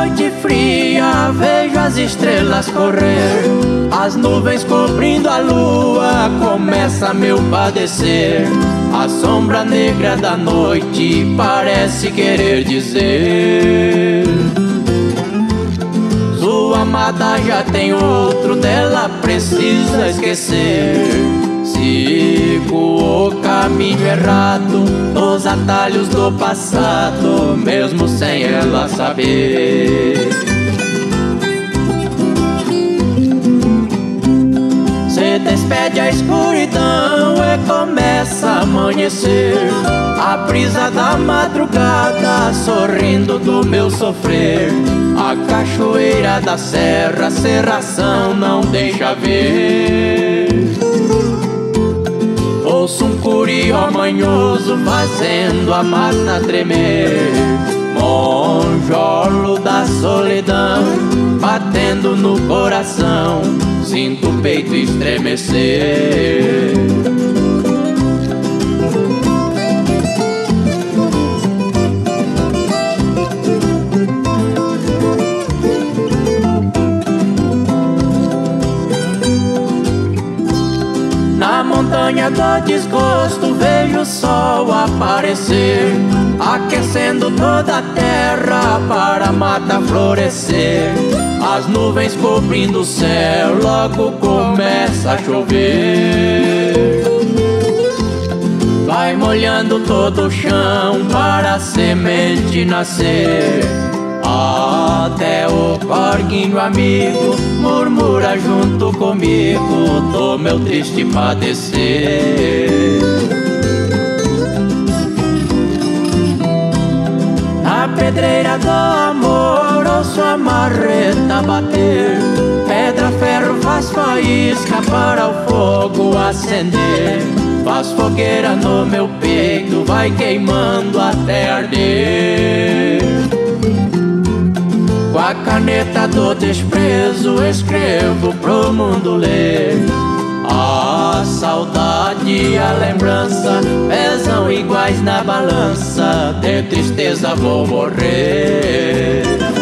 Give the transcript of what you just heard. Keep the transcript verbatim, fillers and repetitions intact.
noite fria vejo as estrelas correr, as nuvens cobrindo a lua, começa meu padecer. A sombra negra da noite parece querer dizer: sua amada já tem outro, dela precisa esquecer. Sigo o caminho errado, nos atalhos do passado, mesmo sem ela saber. Se despede a escuridão e começa a amanhecer, a brisa da madrugada sorrindo do meu sofrer. A cachoeira da serra, serração não deixa ver. Ouço um curió manhoso fazendo a mata tremer, monjolo da solidão batendo no coração, sinto o peito estremecer. Na montanha do desgosto vejo o sol aparecer, aquecendo toda a terra para a mata florescer. As nuvens cobrindo o céu, logo começa a chover. Vai molhando todo o chão para a semente nascer. Até o corguinho amigo murmura junto comigo do meu triste padecer. Na pedreira do amor ouço a marreta bater, pedra, ferro faz faísca para o fogo acender. Faz fogueira no meu peito, vai queimando até arder. Com a caneta do desprezo escrevo pro mundo ler. A saudade e a lembrança pesam iguais na balança, de tristeza vou morrer.